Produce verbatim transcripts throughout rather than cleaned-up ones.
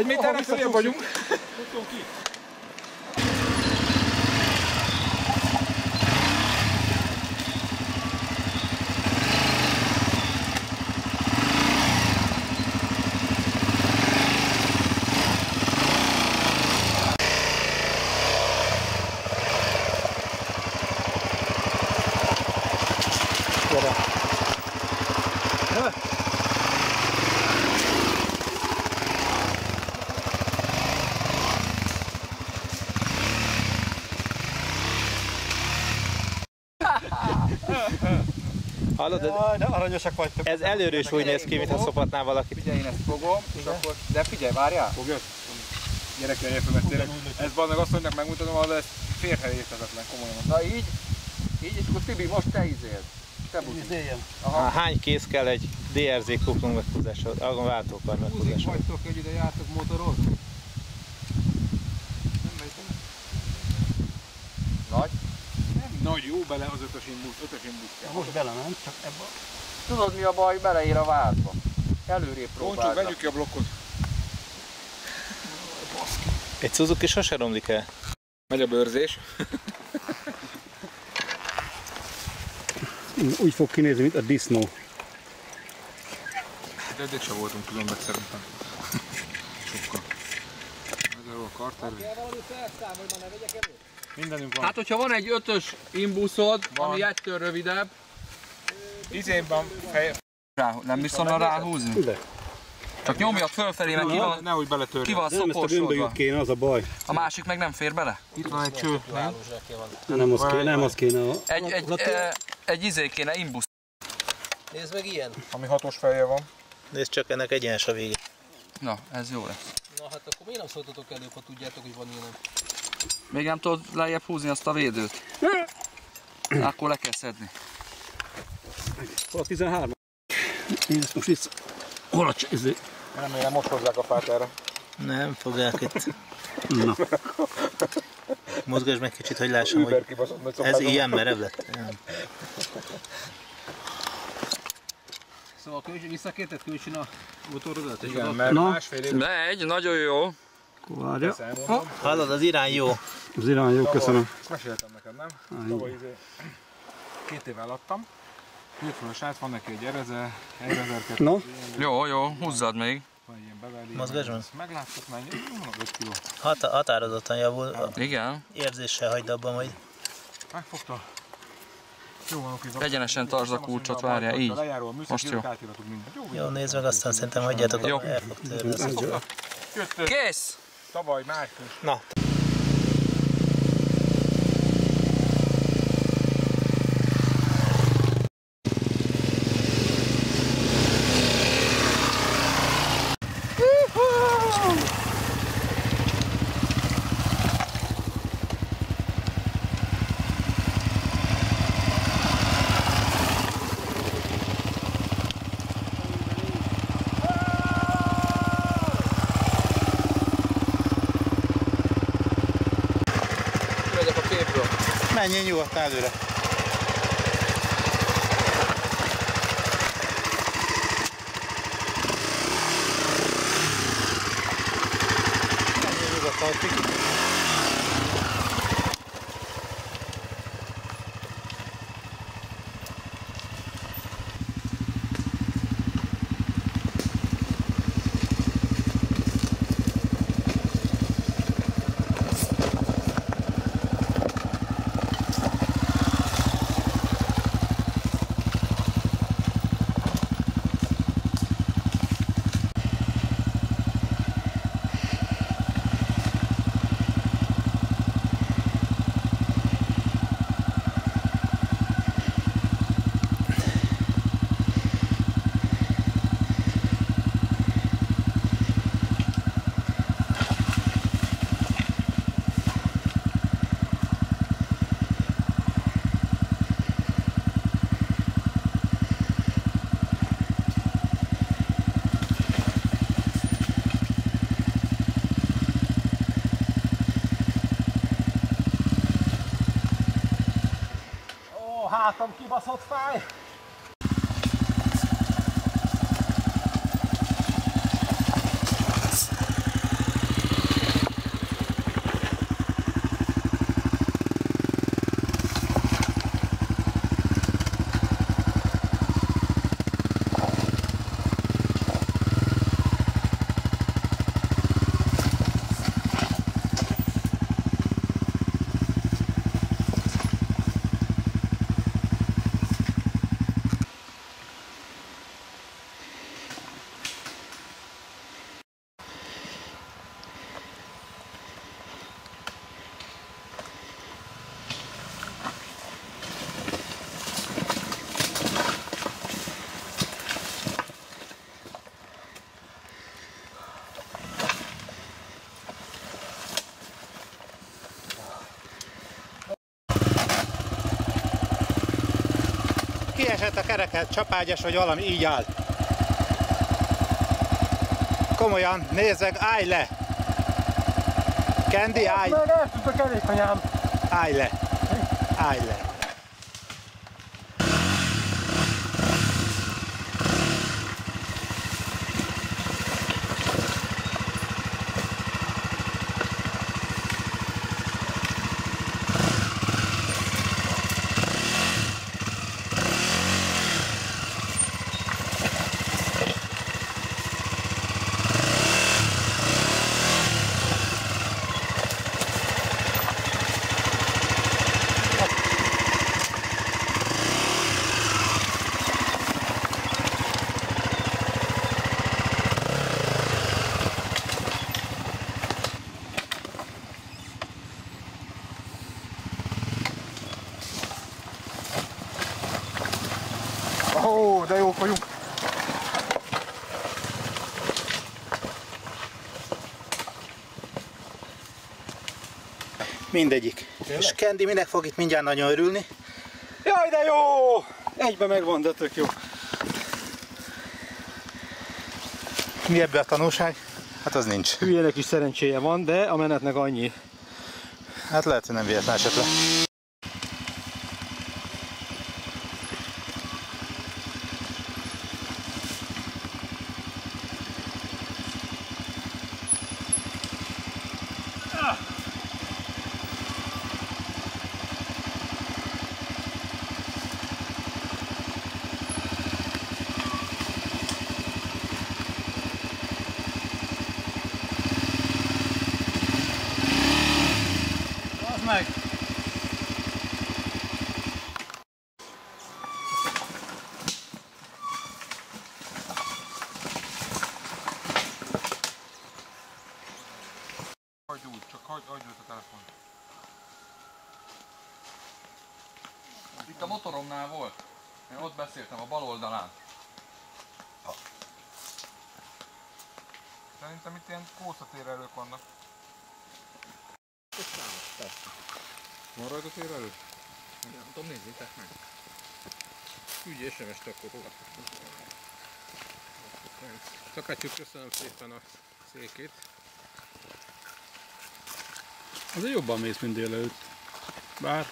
Egy méterre följebb vagyunk. Futunk ki. Hallod, ez, de aranyosak vagytok. ez előről is úgy néz ki, mintha szopatnál valakit. Figyelj, én ezt fogom, és akkor... De figyelj, várjál! Fogjuk? Gyere ki a jefőmet tényleg. Ez van meg azt mondják, megmutatom, ahol ez férhelyethetetlen, komolyan mondom. Na így, így, és akkor Tibi, most te izéld. Te buszízeljen. Hány kész kell egy dé er zé kuplung meghúzáshoz, a váltókar meghúzáshoz? Húzik vagytok, hogy ide jártok motorozni? Nem megy bele. Nagy? Nem nagy, jó bele az ötös imbusz, ötös imbusz kell. Most belement, csak ebben. Tudod mi a baj? Beleér a vádba. Előrébb próbálnak. Boncsuk, vegyük ki a blokkot. Egy Suzuki sose romlik el. Megy a bőrzés. Úgy fog kinézni, mint a disznó. De eddig sem voltunk különbek szerintem. Sokkal. Ez a kartervi. Valami felszám, hogy már ne vegyek elő? Mindenünk van. Hát, hogyha van egy ötös imbuszod, Van. ami egytől rövidebb. Izénban fej... Rá, nem viszont ráhúzni? Ide. Csak nyomjad fölfelé, meg ki van, Nehogy beletörjön. ki van Nem, ezt a szokorsodva. gömbölyűt kéne, az a baj. A másik meg nem fér bele? Itt van egy cső, nem? Nem az kéne, nem az kéne. Egy, egy, e, egy izé kéne, imbusz. Nézd meg ilyen. Ami hatos feje van. Nézd csak, ennek egyenes a vége. Na, ez jó lesz. Na hát akkor miért nem szóltatok előbb, ha tudjátok, hogy van ilyen? Még nem tudod lejjebb húzni azt a védőt? Akkor le kell szedni. A tizenhárom. Én ezt most vissza. Hol a csőző? Remélem most hozzák a fát erre. Nem fogják itt. Na. Mozgasd meg kicsit, hogy lássam, hogy ez ilyen merev lett. Szóval visszakérted kölcsön a motorodat? Igen, mert Na. másfél év Megy, nagyon jó. Várja. Hallod, az irány jó. Az irány jó, köszönöm. Ezt meséltem neked, nem? Tavaly izé két évvel adtam. Jött fel a srác, van neki egy ereze, egy ezerkettő. No. Jó, jó, húzzad még. Van egy ilyen beverli. Mozgasd meg. Ezt megláttok már, öt kiló. Hat határozottan javul. Igen. Érzéssel hagyd abba majd. Megfogta. Jó van, oké. Egyenesen tartsd a kulcsot, várjál, így. Most jó. Jó, nézd meg, aztán szerintem hagyjátok, Jó. el fog törni. Jött Kész! tavaly március. Na. Megyek a képről. Menjél nyugodtan előre. Menjél nyugodtan, hogy pikik. Hátam kibaszott fáj! kiesett a kereket, csapágyas vagy valami, így áll. Komolyan, nézd meg, állj le! Kendi, állj! Meg eltűnt a kerékanyám! Állj le! Állj le! Ó, de jók vagyunk! Mindegyik. Tényleg? És Kendi minek fog itt mindjárt nagyon örülni? Jaj, de jó! Egyben megvan, de tök jó. Mi ebből a tanulság? Hát az nincs. Hülyének is szerencséje van, de a menetnek annyi. Hát lehet, hogy nem véletlen esetleg. Meg! Hagyd úgy, csak hagyd, hagyd őt a telefon. Itt a motoromnál volt. Én ott beszéltem, a bal oldalán. Szerintem itt ilyen kószatérelők vannak. Van rajta térelő? Nem tudom, nézzétek meg. Küldj es em es-t akkor róla. Szakácsuk, köszönöm szépen a székét. Azért jobban mész, mint délelőtt. Bár...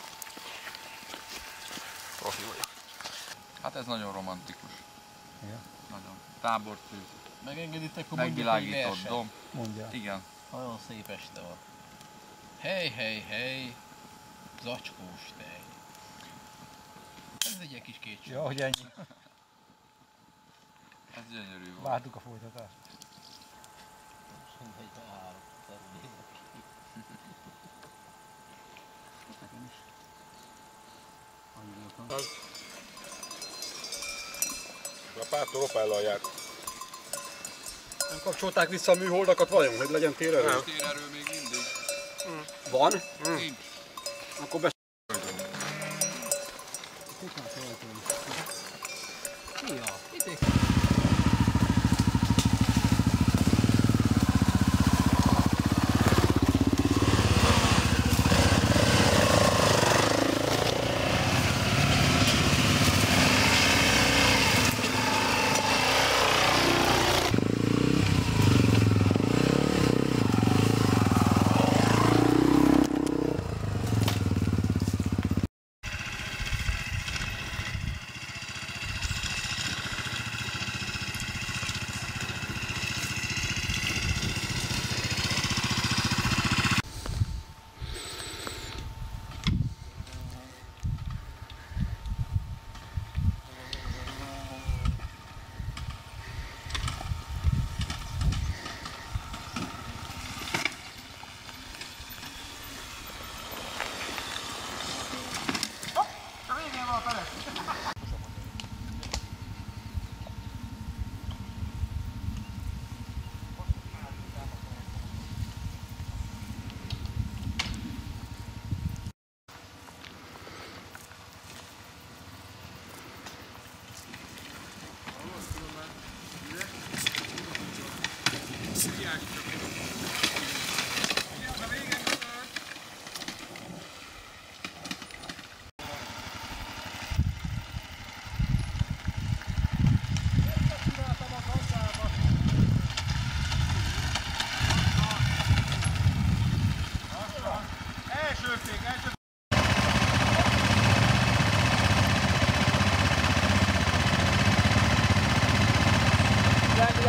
Profi vagyok. Hát ez nagyon romantikus. Ja. Nagyon. Tábortűz. Megengeditek, hogy megvilágított domb. Mondja. Igen. Nagyon szép este van. Hely, hely, hely. Zacskós tej. Ez egy ilyen kis kétség. Ja, hogy ennyi. Ez gyönyörű volt. Vártuk a folytatást. A pártól opállal jár. Nem kapcsolták vissza a műholdakat vajon, hogy legyen térerő? Nem. Térerő még mindig. Mm. Van? Mm. Nincs. Akkor be... Ja, itt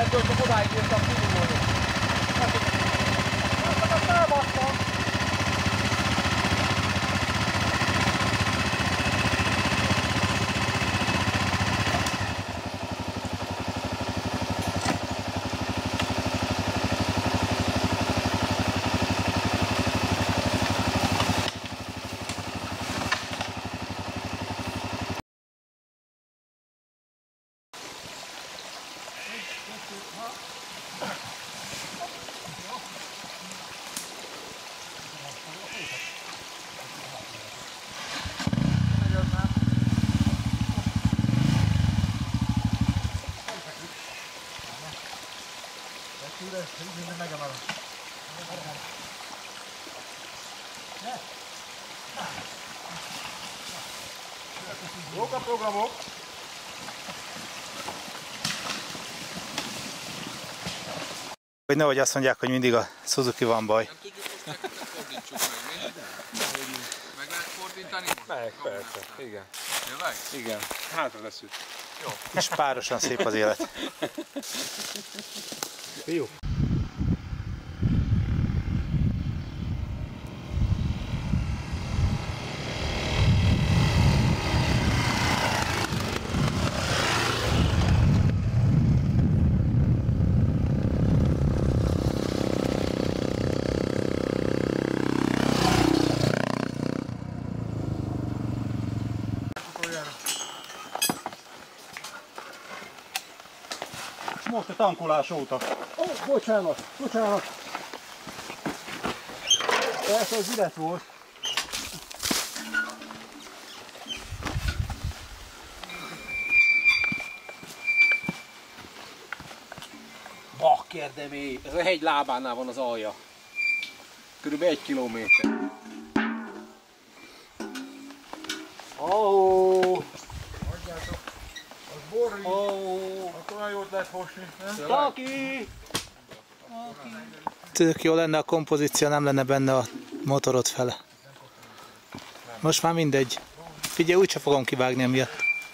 Ebből csak odáig írtam kívülni. Ezt elbasztam. Jók a programok! Hogy nehogy azt mondják, hogy mindig a Suzuki van baj. Nem tudjuk most neked, fordítsuk meg, mi? Meg lehet fordítani most? Meg, persze, igen. Tényleg? Igen, hátra leszünk. És párosan szép az élet. Jó. Most a tankolás óta. Ó, oh, bocsánat, bocsánat. Ez az ület volt. Bakkerdemély, ez a hegy lábánál van az alja. Körülbelül egy kilométer. Oh. Borri, Oh. akkor olyan jót lehet fosni, nem? Taki! Tök jó lenne a kompozíció, nem lenne benne a motorod fele. Most már mindegy. Figyelj, úgyse fogom kivágni emiatt.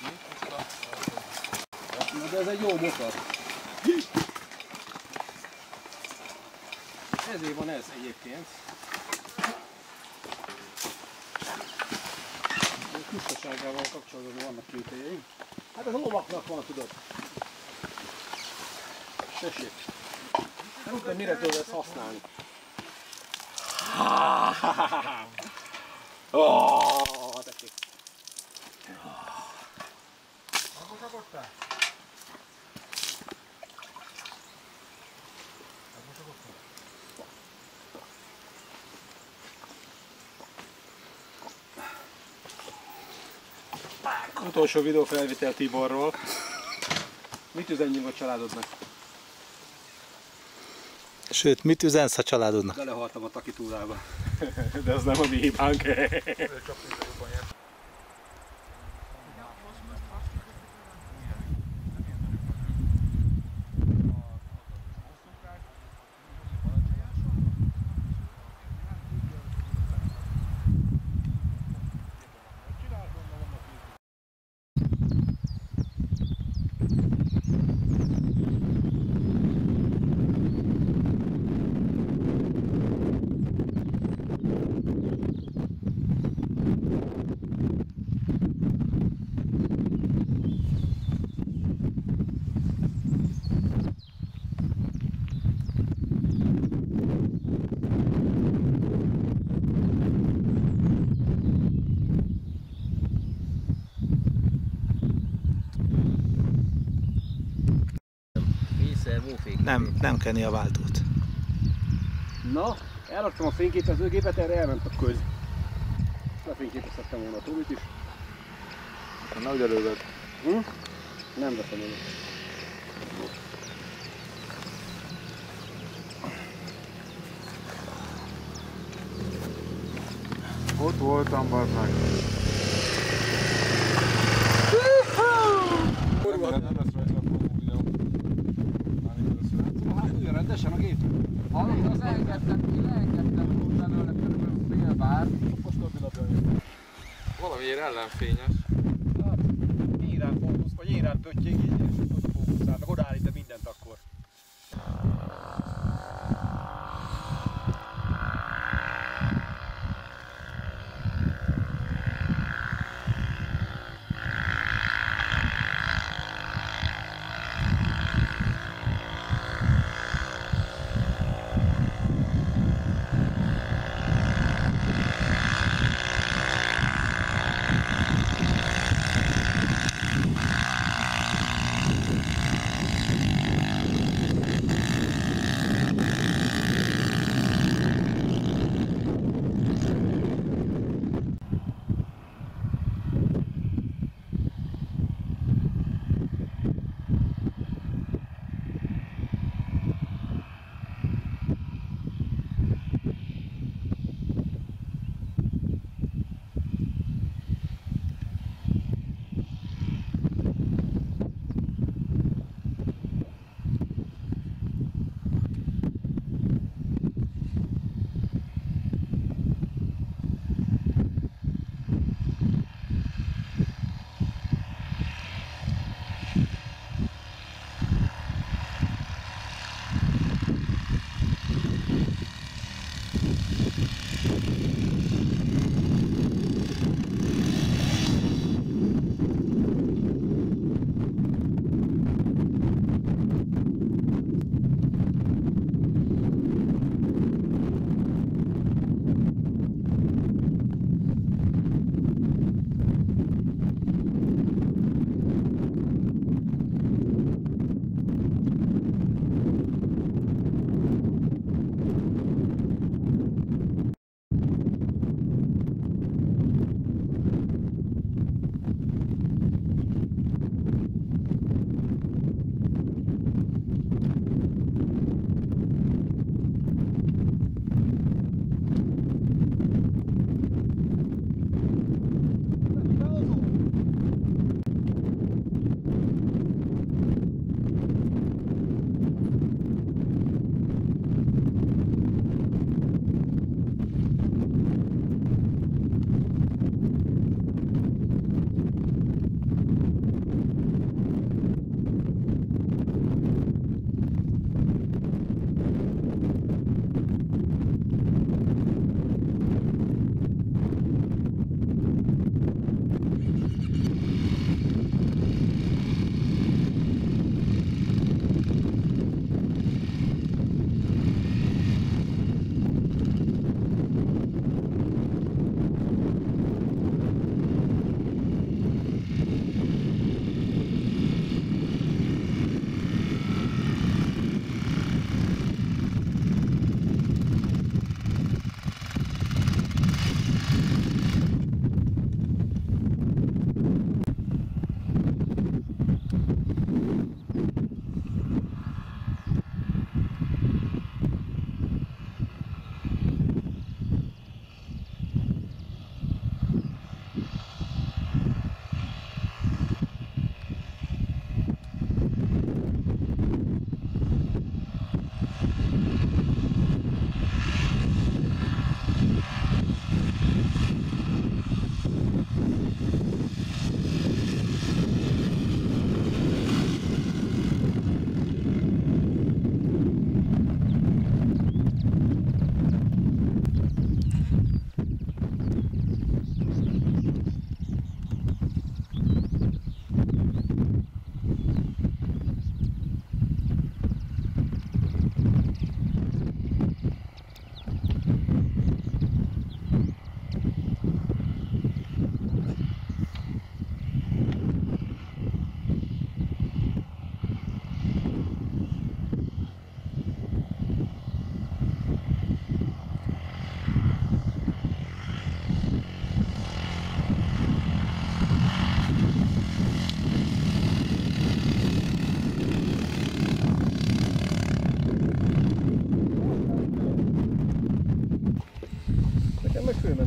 De ez egy jó motor. Ezért van ez egyébként. A tisztaságával kapcsolatban vannak kételjeim. Hát ez a lovaknak van, tudod. Tessék. Nem tudom, mire tudod ezt használni. Oh, tessék. Akkor rakodtál? Utolsó videófelvétel Tiborról. Mit üzenjünk a családodnak? Sőt, mit üzensz a családodnak? Belehaltam a Taki túrába. De az nem a mi hibánk. Nem, nem kenni a váltót. Na, elraktam a fényképezőgépet, erre elment a köz. Lefényképezhettem volna a Tobit is. Nehogy előved. Hm? Nem veszem elő. Ott voltam, bazd meg. Nem, nem lesz rajta a fogó videó. Mármint lesz rajta. Hát ugye rendesen a gép. Hallod, az elengedtem, én elengedtem úgy belőle körülbelül fél bár. Most a bilapja jön. Valamiért ellenfényes. Hát, írán fókusz, vagy írán pöttyék, így és ott fókuszál, meg odaállít mindent akkor.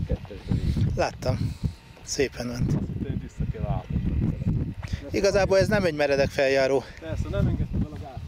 Láttam. Szépen ment. Vissza kell állni. Igazából ez nem egy meredek feljáró. Persze, nem engedtem el a gázt.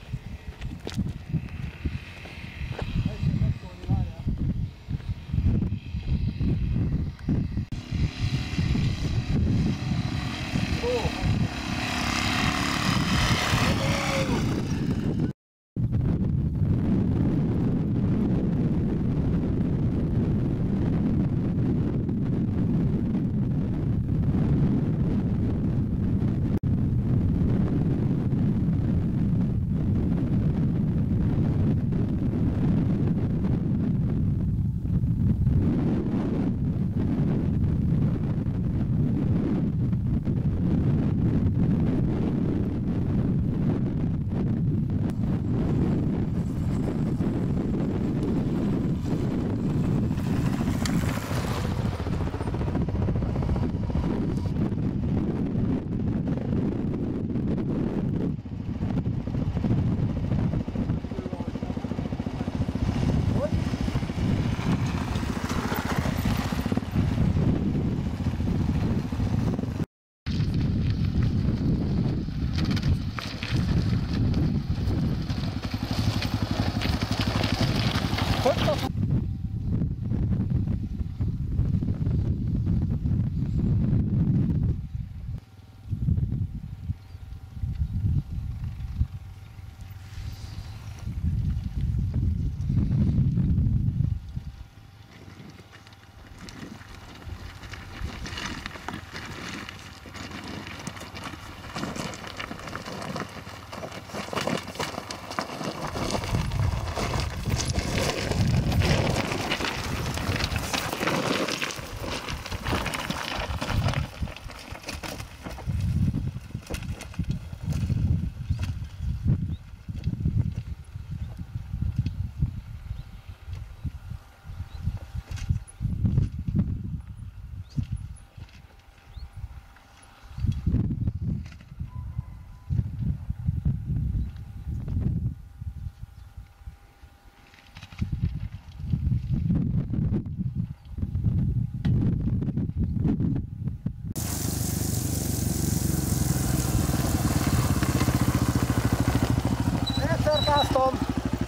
Szerkáztam!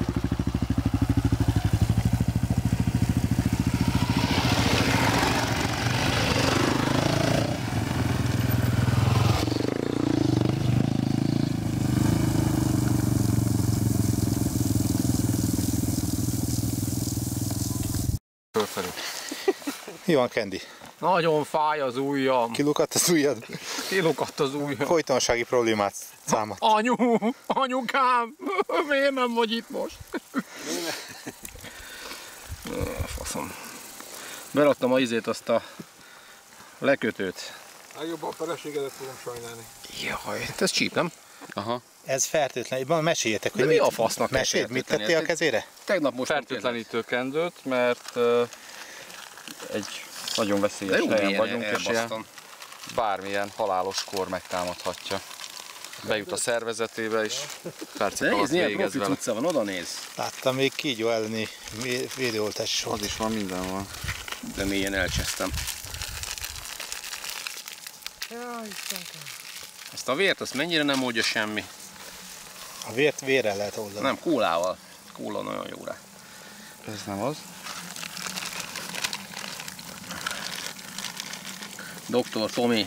Fölfelé. Mi van, Kendi? Nagyon fáj az ujjam. Kilukadt az ujjad? Kilukadt az ujjam. Folytonossági problémát számat. Anyu, anyukám, miért nem vagy itt most? Faszom. Beraktam a izét, azt a lekötőt. Legjobban a feleségedet fogom sajnálni. Jaj, ez csíp, nem? Aha. Ez fertőtlen. Meséljetek, hogy De mi mit, a fasznak kell meséld, mit fertőtleníteni? tettél a kezére? Tegnap most Fertőtlenítő kendőt, mert uh, egy nagyon veszélyes helyen vagyunk, és ilyen bármilyen halálos kór megtámadhatja. Bejut a szervezetébe, és percek alatt nézd, milyen végez profi vele. cucca van, oda néz. Láttam, még kígyó elleni védőoltás is Az volt. is van, minden van. De mélyen elcsesztem. Ezt a vért, azt mennyire nem oldja semmi. A vért vérrel lehet oldani. Nem, kólával. Kóla nagyon jó rá. Ez nem az. doktor Tomi.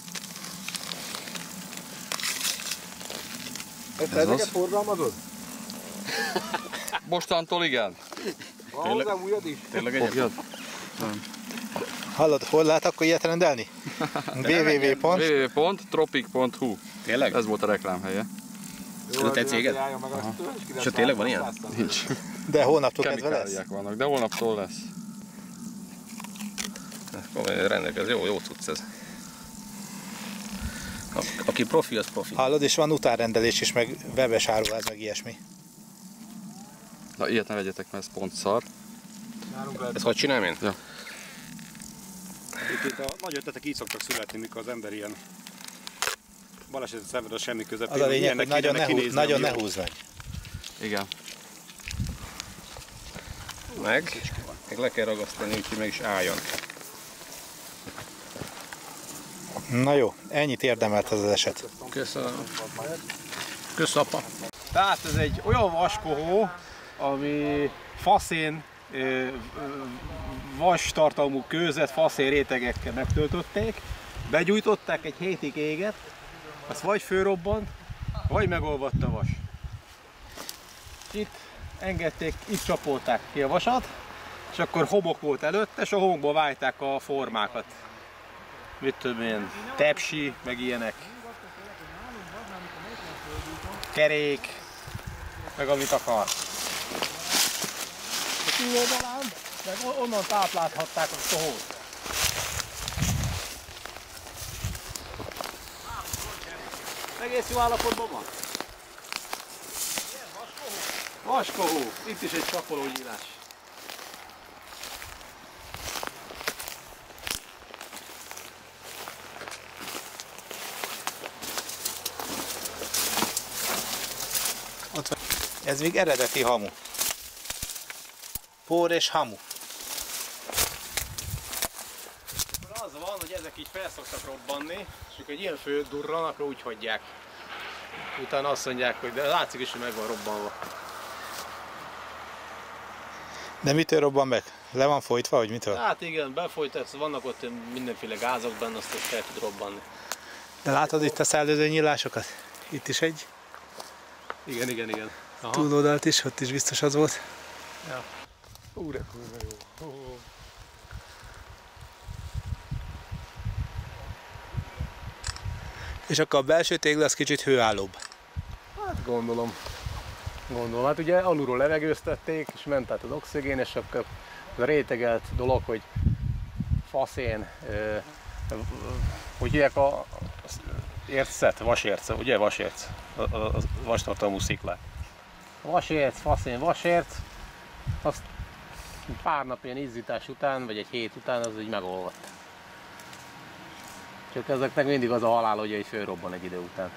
Te ezeket forgalmazod? Mostantól igen. Van hozzá újad is? Tényleg egyébként? Fogjad? Hallod, hol lehet akkor ilyet rendelni? www pont www pont tropic pont hu. Tényleg? Ez volt a reklámhelye. Ez a te céged? És tényleg van ilyen? Nincs. De hónaptól kezdve lesz? Kemikáliák vannak, de holnaptól lesz. Rendelkező, jó, jó cucc ez. Aki profi, az profi. Hallod, és van utánrendelés is, meg webes áruház, meg ilyesmi. Na ilyet ne vegyetek, mert ez pont szar. Ezt hogy csinálom én? Ja. Itt a nagy ötletek így szoktak születni, mikor az ember ilyen balesetet szenved a semmi közepén. Az a lényeg, hogy nagyon, ne, húz, kinézni, nagyon ami ne jó. húzd meg. Igen. Meg, meg le kell ragasztani, úgyhogy meg is álljon. Na jó, ennyit érdemelt ez az eset. Köszönöm. Köszönöm, apa. Tehát ez egy olyan vaskohó, ami faszén, vas tartalmú kőzet, faszén rétegekkel megtöltötték, begyújtották, egy hétig égett, azt vagy fölrobbant, vagy megolvadt a vas. Itt engedték, itt csapolták ki a vasat, és akkor homok volt előtte, és a homokba vájták a formákat. Mit tudom én, tepsi, meg ilyenek. Kerék, meg amit akar. A túloldalán, meg onnan táplálhatták a tohót. Egész jó állapotban van. Vaskohó. Itt is egy csapolónyílás. Ott van. Ez még eredeti hamu. Pór és hamu. Az van, hogy ezek így fel szoktak robbanni, és amikor egy ilyen fő durran, akkor úgy hagyják. Utána azt mondják, hogy de látszik is, hogy meg van robbanva. De mitől robban meg? Le van folytva, vagy mitől? Hát igen, befolyt, vannak ott mindenféle gázok benne, azt fel tud robbanni. De látod itt a szellőző nyílásokat? Itt is egy. Igen, igen, igen. Aha. Túloldalt is, ott is biztos az volt. Ja. Ú, de kurva jó. Oh. És akkor a belső tégla az kicsit hőállóbb. Hát gondolom. Gondolom. Hát ugye alulról levegőztették, és ment át az oxigén, és akkor az a rétegelt dolog, hogy faszén, ö, hogy hívják a ércet, vasérc, ugye vasérc, a, a, a vastartalmú sziklát. Vasérc, faszén, vasérc, azt pár nap ilyen izzítás után, vagy egy hét után az így megolvadt. Csak ezeknek mindig az a halál, hogy egy fölrobban egy idő után.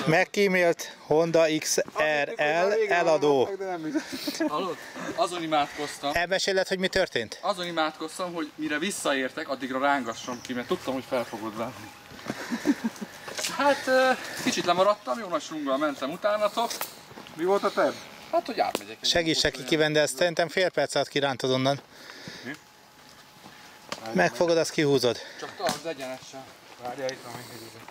Megkímélt Honda iksz er el eladó. Hallod? Azon imádkoztam. Elmeséled, hogy mi történt? Azon imádkoztam, hogy mire visszaértek, addigra rángassam ki, mert tudtam, hogy fel fogod venni. Hát kicsit lemaradtam, jó nagy slunggal mentem utánatok. Mi volt a terv? Hát, hogy átmegyek. Segítsek ki kivenni, de ezt szerintem fél perc alatt kirántod onnan. Mi? Megfogod, azt kihúzod. Csak tartsd egyenesen. Várjál, itt van még egy ide.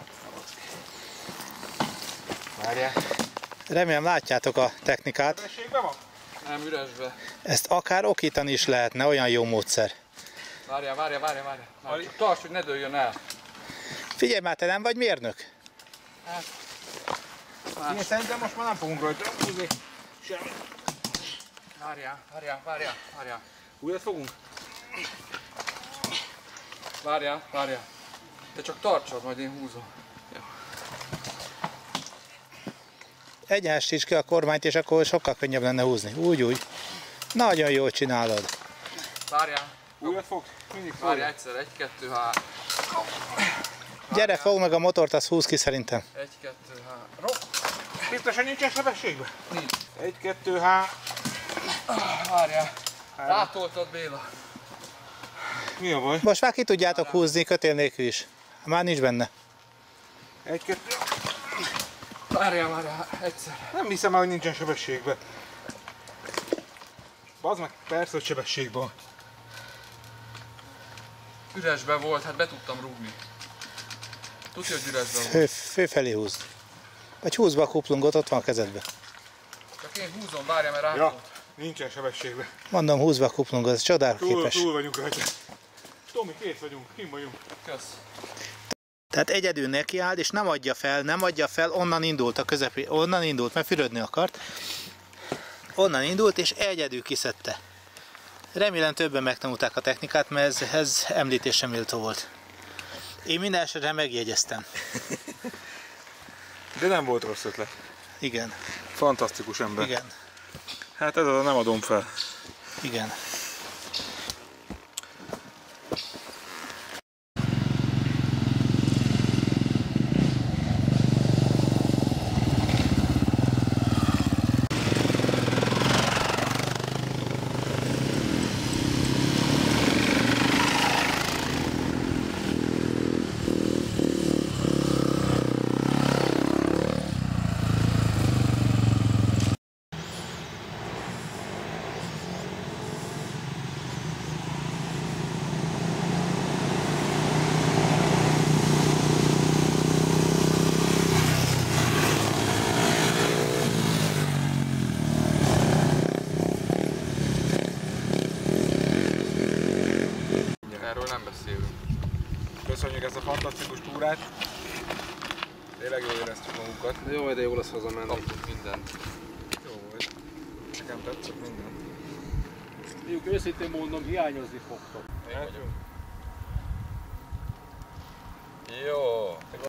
Várjál. Remélem látjátok a technikát. Sebességben van? Nem, üresbe. Ezt akár okítani is lehetne, olyan jó módszer. Várjál, várjál, várjál, várjál. Csak tartsd, hogy ne dőljön el. Figyelj már, te nem vagy mérnök? Hát, Én szerintem most már nem fogunk rajta húzni. Semmi. várjál, várjál, várjál, várjál. Újat fogunk? Várjál, várjál. Te csak tartsad, majd én húzom. Egyenesíts ki a kormányt, és akkor sokkal könnyebb lenne húzni. Úgy, úgy. Nagyon jól csinálod. Várjál. Újat fogsz? Mindig fogsz. Várjál egyszer, egy, kettő, három. Gyere, fogd meg a motort, az húz ki szerintem. Egy, kettő, három. Biztosan nincsen sebességben? Nincs. Egy, kettő, há... Várjál. Rátoltad, Béla. Mi a baj? Most már ki tudjátok húzni kötél nélkül is. Már nincs benne. Egy, kettő... Várjál, várjál, egyszer. Nem hiszem el, hogy nincsen sebességben. Bazd meg, persze, hogy sebességben van. Üresben volt, hát be tudtam rúgni. Tudja, hogy üresben volt. Fő, főfelé húzd. Vagy húzd be a kuplungot, ott van a kezedbe. Csak én húzom, várjál, mert Ja, rátolt. nincsen sebességben. Mondom, húzd be a kuplungot, ez csodára Túl, képes. túl vagyunk rajta. Tomi, kész vagyunk, kim vagyunk. Kösz. Tehát egyedül nekiáll, és nem adja fel, nem adja fel, onnan indult a közepé, onnan indult, mert fürödni akart. Onnan indult, és egyedül kiszedte. Remélem többen megtanulták a technikát, mert ez, ez említésre méltó volt. Én minden esetre megjegyeztem. De nem volt rossz ötlet. Igen, Fantasztikus ember. igen, Hát ez az, nem adom fel. igen. Erről nem beszélünk. Köszönjük ezt a fantasztikus túrát. Tényleg jól éreztük magunkat. Jó, de jó lesz hazamenni. Kaptunk mindent. Jó volt. Nekem tetszett minden. Mondjuk őszintén mondom, hiányozni fogtok. Jó.